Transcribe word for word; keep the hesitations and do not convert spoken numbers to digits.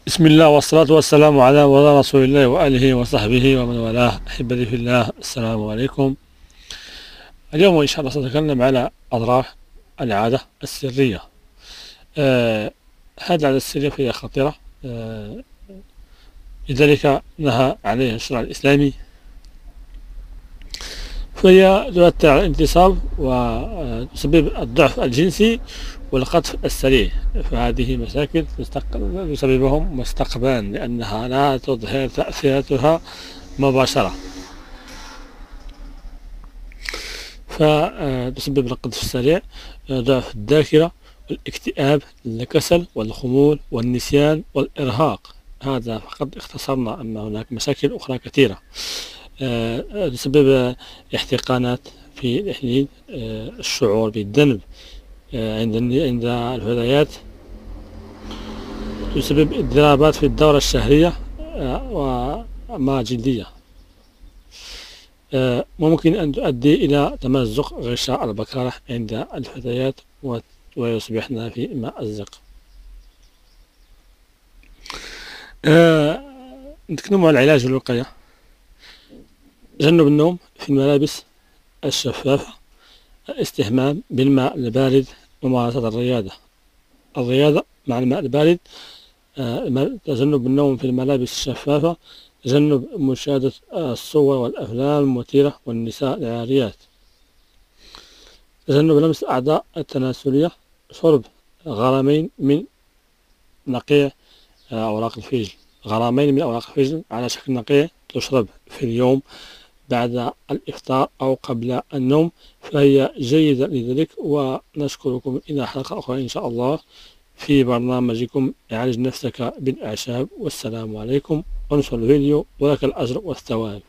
بسم الله والصلاة والسلام على وعلى رسول الله وآله وصحبه ومن والاه. أحبتي في الله، السلام عليكم. اليوم إن شاء الله سنتكلم على أضرار العادة السرية. آه هذه العادة السرية فهي خطيرة، آه لذلك نهى عليها الشرع الإسلامي، فهي تؤثر على الانتصاب وتسبب الضعف الجنسي والقذف السريع. فهذه مشاكل تسببهم مستقبلا، لأنها لا تظهر تأثيراتها مباشرة، فتسبب القذف السريع، ضعف الذاكرة، الاكتئاب، الكسل والخمول والنسيان والإرهاق. هذا فقط اختصرنا، أما هناك مشاكل أخرى كثيرة. أه تسبب احتقانات في الإحليل، أه الشعور بالذنب أه عند عند الفتيات، تسبب اضطرابات في الدورة الشهرية أه وما جلدية. أه ممكن أن تؤدي إلى تمزق غشاء البكارة عند الفتيات ويصبحن في مأزق. أه نتكلم عن العلاج والوقاية. تجنب النوم في الملابس الشفافة، الاستحمام بالماء البارد، ممارسة الرياضة الرياضة مع الماء البارد، آه، تجنب النوم في الملابس الشفافة، تجنب مشاهدة الصور والأفلام المثيرة والنساء العاريات، تجنب لمس الأعضاء التناسلية، شرب غرامين من نقيع أوراق الفجل غرامين من أوراق الفجل على شكل نقيع تشرب في اليوم بعد الإفطار أو قبل النوم، فهي جيدة لذلك. ونشكركم إلى حلقة أخرى إن شاء الله في برنامجكم عالج نفسك بالأعشاب. والسلام عليكم، وانشر الفيديو ولك الأجر والثواب.